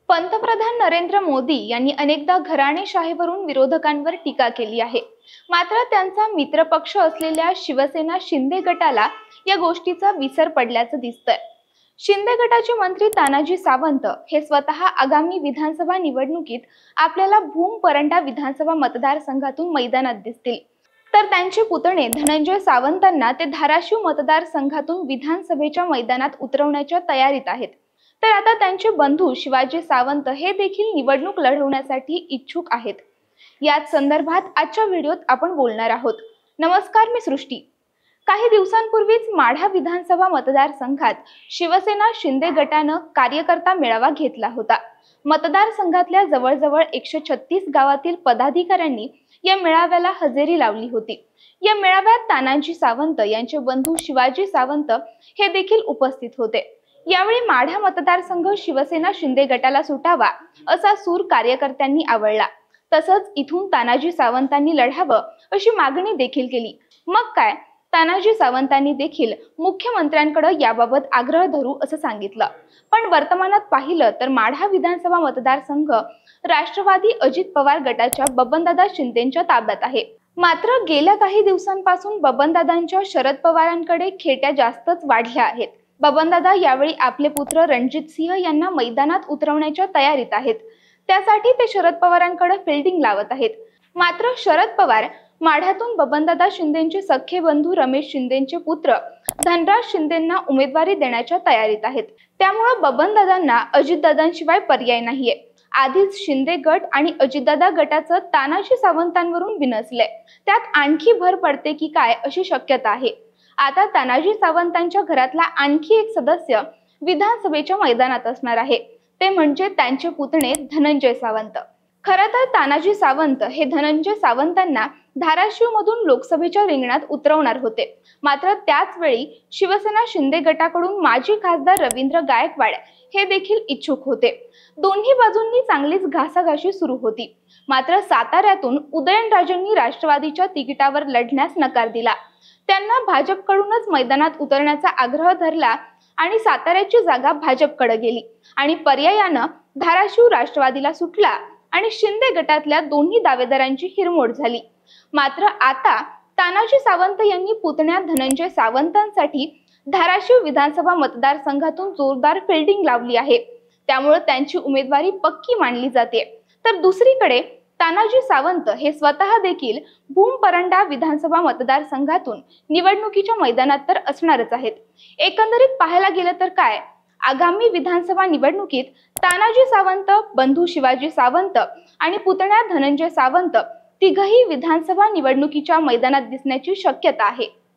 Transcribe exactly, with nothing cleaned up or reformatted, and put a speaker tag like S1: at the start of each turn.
S1: पंतप्रधान नरेंद्र मोदी यांनी अनेकदा घराणेशाहीवरून विरोधकांवर टीका केली आहे। मात्र त्यांचा मित्रपक्ष असलेल्या शिवसेना शिंदे गटाला या गोष्टीचा विसर पडल्याचं दिसतंय। शिंदे गटाचे मंत्री तानाजी सावंत हे स्वतः आगामी विधानसभा निवडणुकीत आपल्याला भूम परंडा विधानसभा मतदारसंघातून मैदानात दिसतील, तर त्यांचे पुतणे धनंजय सावंतांना ते धाराशिव मतदारसंघातून विधानसभेच्या मैदानात उतरवण्याच्या तयारीत आहेत। तर आता त्यांचे बंधू शिवाजी सावंत हे देखील निवडणूक लढवण्यासाठी इच्छुक आहेत। याच संदर्भात आजच्या व्हिडिओत आपण बोलणार आहोत। नमस्कार, मी सृष्टी। काही दिवसांपूर्वीच माढा विधानसभा मतदारसंघात शिवसेना शिंदे गटाने कार्यकर्ता मेळावा घेतला होता। मतदारसंघातल्या जवळजवळ एकशे छत्तीस गावातील पदाधिकाऱ्यांनी या मेळाव्याला हजेरी लावली होती। या मेळाव्यात तानाजी सावंत यांचे बंधू शिवाजी सावंत हे देखील उपस्थित होते। यावेळी माढा मतदारसंघ शिवसेना शिंदे गटाला सुटावा असा सूर कार्यकर्त्यांनी आवळला। तसंच इथून तानाजी सावंतांनी लढावं अशी मागणी देखील केली। मग काय, तानाजी सावंतांनी देखील मुख्यमंत्र्यांकडे याबाबत आग्रह धरू असं सांगितलं। पण वर्तमानात पाहिलं तर माढा विधानसभा मतदारसंघ राष्ट्रवादी अजित पवार गटाच्या बबनदादा शिंदेंच्या ताब्यात आहे। मात्र गेल्या काही दिवसांपासून बबनदादांच्या शरद पवारांकडे खेट्या जास्तच वाढल्या आहेत। बबनदादा यावेळी आपले पुत्र रणजित सिंह यांना मैदानात उतरवण्याच्या तयारीत आहेत। त्यासाठी ते शरद पवारांकडे फिल्डिंग लावत आहेत। मात्र शरद पवार माढ्यातून बबनदादा शिंदेंचे सख्खे बंधू रमेश शिंदेंचे पुत्र धनराज शिंदेंना उमेदवारी देण्याच्या तयारीत आहेत। त्यामुळे बबनदादांना अजितदादांशिवाय पर्याय नाहीये। आधीच शिंदे गट आणि अजितदादा गटाचं तानाजी सावंतांवरून बिनसलंय, त्यात आणखी भर पडते की काय अशी शक्यता आहे। आता तानाजी सावंतांच्या घरातला आणखी एक सदस्य विधानसभेच्या मैदानात असणार आहे, ते म्हणजे त्यांचे पुतणे धनंजय सावंत। खरं तर तानाजी सावंत हे धनंजय सावंतांना धाराशिव मधून लोकसभेच्या रिंगणात उतरवणार होते। मात्र त्याच वेळी शिवसेना शिंदे गटाकडून माजी खासदार रवींद्र गायकवाड हे देखील इच्छुक होते। दोन्ही बाजूंनी चांगलीच घासाघाशी सुरू होती। मात्र साताऱ्यातून उदयनराजेंनी राष्ट्रवादीच्या तिकिटावर लढण्यास नकार दिला। त्यांना भाजपकडूनच मैदानात उतरण्याचा आग्रह धरला आणि साताऱ्याची जागा भाजपकडे गेली आणि पर्यायानं धाराशिव राष्ट्रवादीला सुटला आणि शिंदे गटातल्या दोन्ही दावेदारांची हिरमोड झाली। मात्र आता तानाजी सावंत यांनी पुतण्या धनंजय सावंतांसाठी धाराशिव विधानसभा मतदारसंघातून जोरदार फिल्डिंग लावली आहे। त्यामुळे त्यांची उमेदवारी पक्की मानली जाते। तर दुसरीकडे तानाजी सावंत हे स्वतः देखील भूम परंडा विधानसभा मतदारसंघातून निवडणुकीच्या मैदानात तर असणारच आहेत। एकंदरीत पाहायला गेलं तर काय, आगामी विधानसभा निवडणुकीत तानाजी सावंत, बंधू शिवाजी सावंत आणि पुतण्या धनंजय सावंत तिघही विधानसभा निवडणुकीच्या मैदानात दिसण्याची शक्यता आहे।